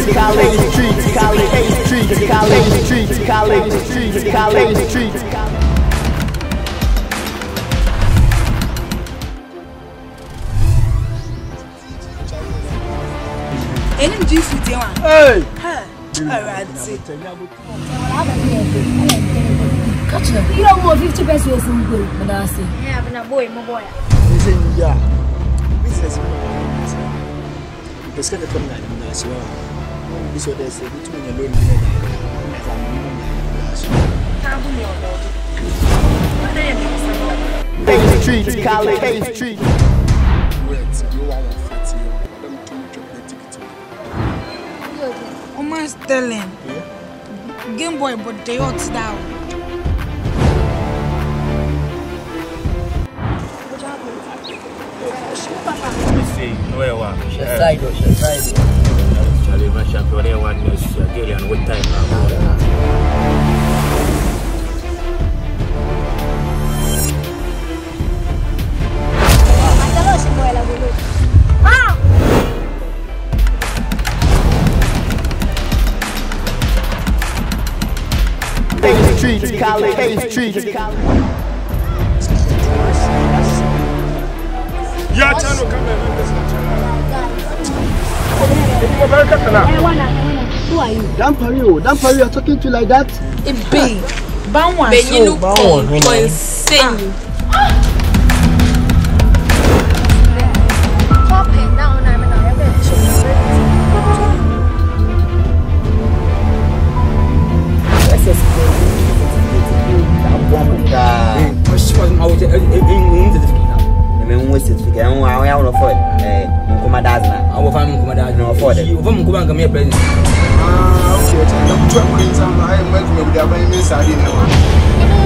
Hey! Catch them. You don't want 50 pesos in good, but I say. Yeah, but a boy, my boy. Listen, yeah. Business. Let's get it from that. This what they say between your loan and Bay Street, Cali, Bay Street. Almost telling. Game Boy, but they ought down. Street, Cali, Bay Street. Yeah, channel, come Who are you? Dampari, you're talking to like that? It be. Banwan. Insane. Okay.